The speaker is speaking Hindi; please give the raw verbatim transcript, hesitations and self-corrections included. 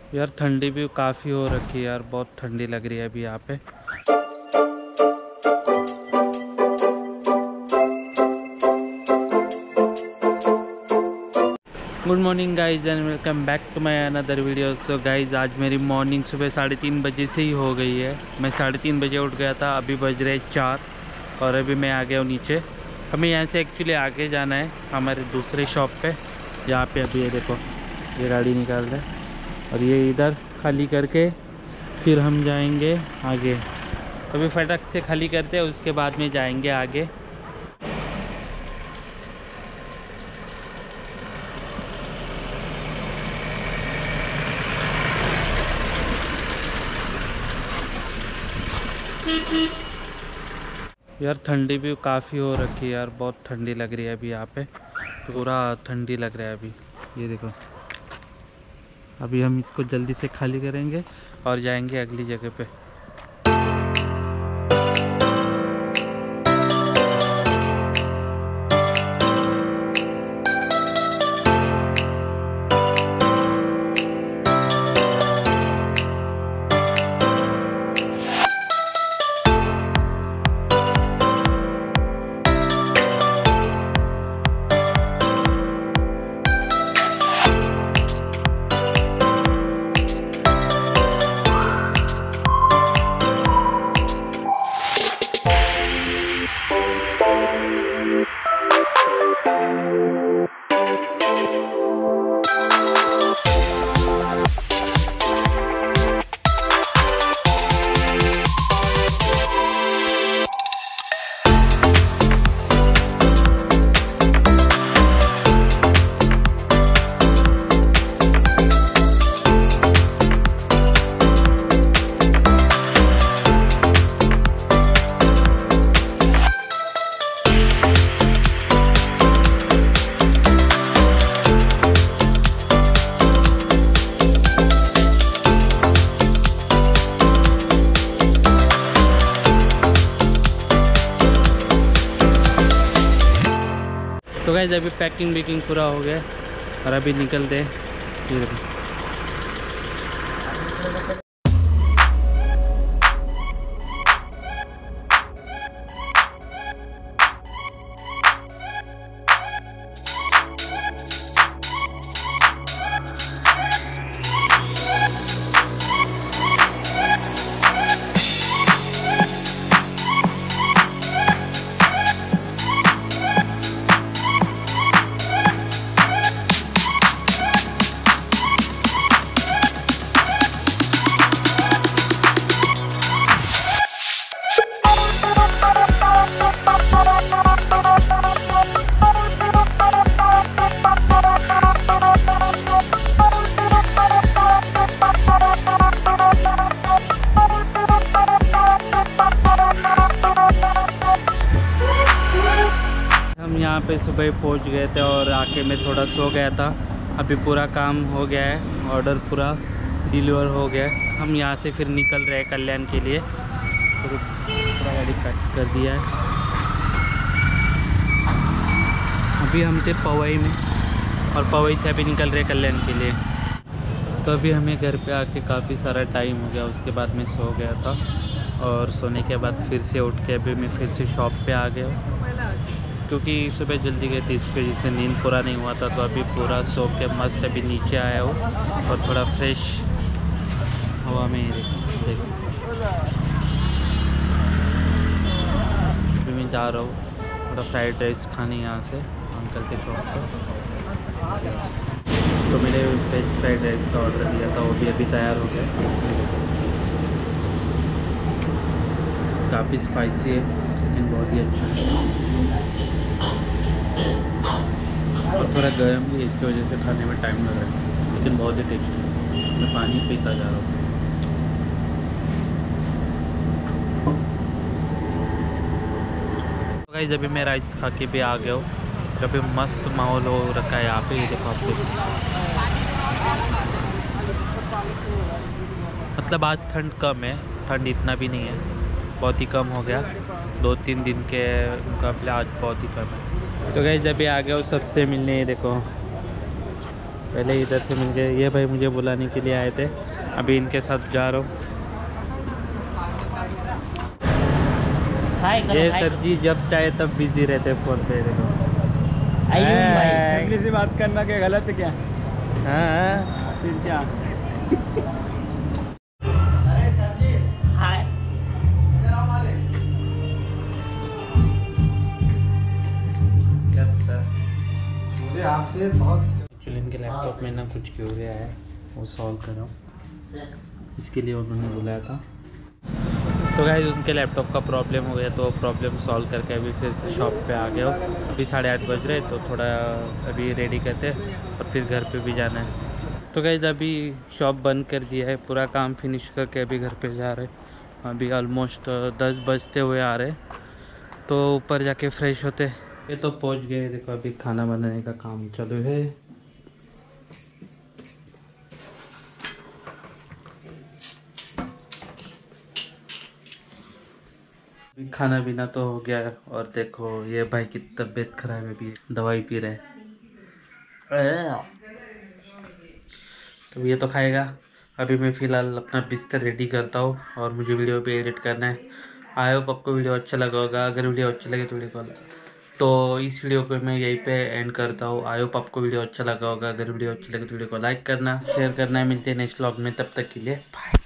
यार ठंडी भी काफ़ी हो रखी है यार, बहुत ठंडी लग रही है अभी यहाँ पे। Good morning guys and welcome back to my another video. So guys आज मेरी मॉर्निंग सुबह साढ़े तीन बजे से ही हो गई है। मैं साढ़े तीन बजे उठ गया था, अभी बज रहे चार और अभी मैं आ गया हूँ नीचे। हमें यहाँ से एक्चुअली आगे जाना है हमारे दूसरे शॉप पे, यहाँ पे अभी ये देखो ये गाड़ी निकाल रहा है और ये इधर खाली करके फिर हम जाएंगे आगे। अभी फटक से खाली करते हैं, उसके बाद में जाएंगे आगे। यार ठंडी भी काफ़ी हो रखी है यार, बहुत ठंडी लग रही है अभी यहाँ पे, पूरा ठंडी लग रहा है अभी। ये देखो अभी हम इसको जल्दी से खाली करेंगे और जाएंगे अगली जगह पे। तो गाइस अभी पैकिंग वैकिंग पूरा हो गया और अभी निकलते हैं। यहाँ पे सुबह पहुँच गए थे और आके मैं थोड़ा सो गया था। अभी पूरा काम हो गया है, ऑर्डर पूरा डिलीवर हो गया है। हम यहाँ से फिर निकल रहे हैं कल्याण के लिए। तो पूरा गाड़ी पैक कर दिया है। अभी हम थे पवई में और पवई से अभी निकल रहे कल्याण के लिए। तो अभी हमें घर पे आके काफ़ी सारा टाइम हो गया, उसके बाद मैं सो गया था और सोने के बाद फिर से उठ के अभी मैं फिर से शॉप पे आ गया हूँ, क्योंकि सुबह जल्दी गई थी इसकी वजह से नींद पूरा नहीं हुआ था। तो अभी पूरा सो के मस्त अभी नीचे आया हूँ और थोड़ा फ्रेश हवा में देख अभी मैं जा रहा हूँ थोड़ा फ्राइड राइस खाने यहाँ से अंकल के शॉप पर। तो मैंने वेज फ्राइड राइस का ऑर्डर दिया था, वो भी अभी तैयार हो गया। काफ़ी स्पाइसी है लेकिन बहुत ही अच्छा है और थोड़ा गर्म है, इसकी वजह से खाने में टाइम लग रहा है, लेकिन बहुत ही टेस्टी है। मैं पानी पीता जा रहा हूँ। तो गाइस अभी मैं राइस खा के भी आ गया हूँ। अभी मस्त माहौल हो रखा है यहाँ पे, ये देखो आप लोग। मतलब आज ठंड कम है, ठंड इतना भी नहीं है, बहुत ही कम हो गया। दो तीन दिन के मुकाबले आज बहुत ही कम है। तो गाइस अभी आ गया हूँ सबसे मिलने। ये देखो पहले इधर से मिल गए। ये भाई मुझे बुलाने के लिए आए थे, अभी इनके साथ जा रहा हूँ। ये सर जी जब चाहे तब बिजी रहते फ़ोन पे। देखो फैमिली से बात करना क्या गलत है क्या? हाँ फिर क्या? मुझे आपसे बहुत एक्चुअली इनके लैपटॉप में ना कुछ क्यों गया है, वो सॉल्व कर रहा हूँ, इसके लिए उन्होंने बुलाया था। तो गाइस उनके लैपटॉप का प्रॉब्लम हो गया, तो प्रॉब्लम सॉल्व करके अभी फिर से शॉप पे आ गया हो। अभी साढ़े आठ बज रहे, तो थोड़ा अभी रेडी करते और फिर घर पे भी जाना है। तो गाइस अभी शॉप बंद कर दिया है, पूरा काम फिनिश करके अभी घर पे जा रहे। अभी ऑलमोस्ट दस बजते हुए आ रहे, तो ऊपर जाके फ्रेश होते। ये तो पहुंच गए। देखो अभी खाना बनाने का काम चालू है। खाना पीना तो हो गया है, और देखो ये भाई की तबीयत खराब है, भी दवाई पी रहे हैं। तो ये तो खाएगा। अभी मैं फ़िलहाल अपना बिस्तर रेडी करता हूँ, और मुझे वीडियो भी एडिट करना है। आई होप आपको वीडियो अच्छा लगा होगा। अगर वीडियो अच्छा लगे तो वीडियो को तो इस वीडियो को मैं यहीं पे एंड करता हूँ। आई होप आपको वीडियो अच्छा लगा होगा। अगर वीडियो अच्छा लगे तो वीडियो को लाइक करना, शेयर करना। मिलते हैं नेक्स्ट व्लॉग में, तब तक के लिए बाय।